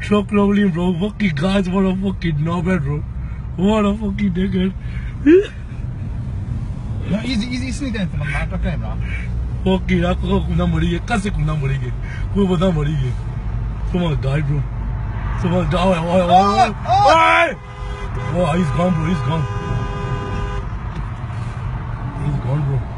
Truck rolling, bro. Fucking guys, what a fucking knobhead, bro. What a fucking dickhead. No, easy sneak from the truck camera. Fucking, I can't come here. Can't say come here. Who was that here? Someone died, bro. Someone died. Oh, he's gone, bro. He's gone. He's gone, bro.